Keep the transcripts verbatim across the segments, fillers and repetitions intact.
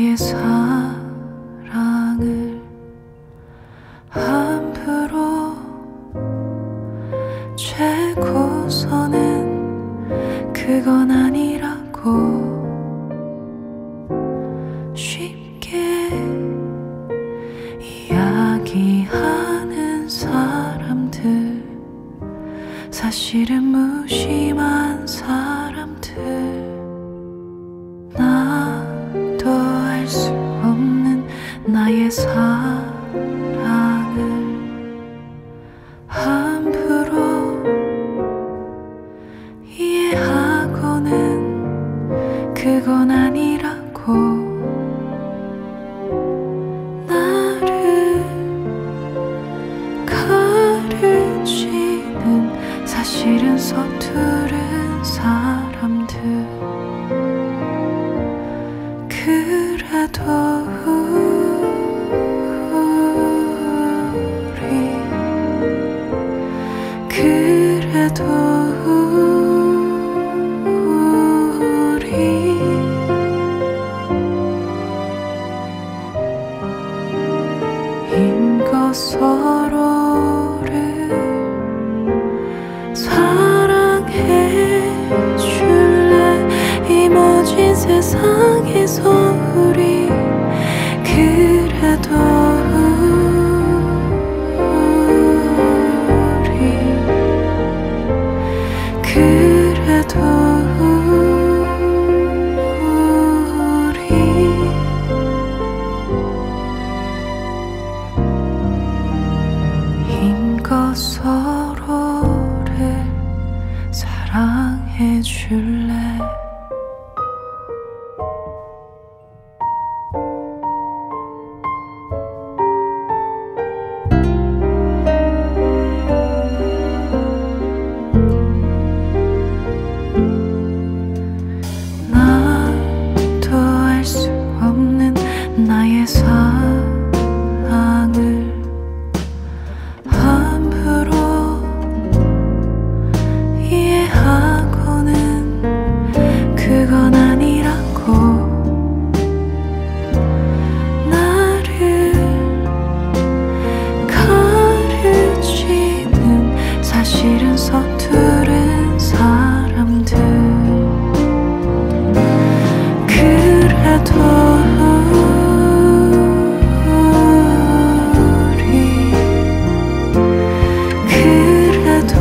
나의 사랑을 함부로 재고서는 그건 아니라고 쉽게 이야기하는 사람들, 사실은 무심한 사람들. 나도 알 수 없는 나의 사랑을 함부로 이해하고는 그건 아니라고 나를 가르치는 사실은 서투른 사람들. 그래도 우리 그래도 우리 힘껏 서로를 사랑해 줄래? 이 멋진 세상에서 우리 그래도 우리 그래도 우리 힘껏 서로를 사랑해 줄래? 나도 알 수 없는 나의 사랑을 함부로 이해하고는 그건 아니라고 나를 가르치는 사실은 서투른 사람들. 그래도 우리 그래도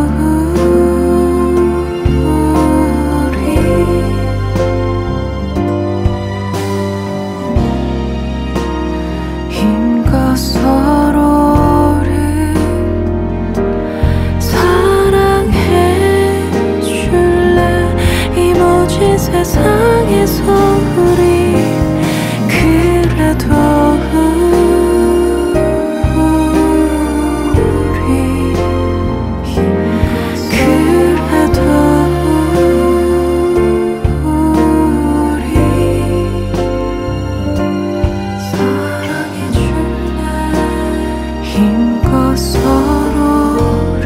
우리 힘껏 서로를 사랑해 줄래? 이 멋진 세상에서 우리 그래도 우리 그래도 우리 사랑해 줄래? 힘껏 서로를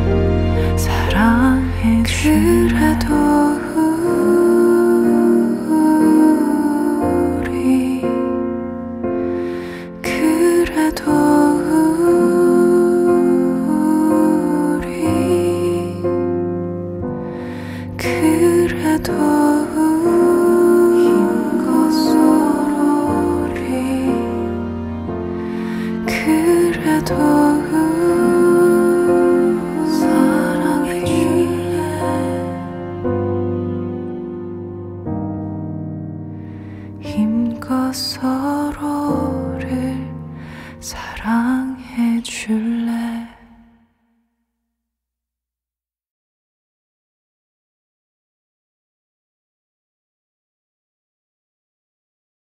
사랑해 줄래? 그래도 우리 그래도 우리 그래도 힘껏 서로를 그래도 사랑해 줄래? 힘껏 서로를 사랑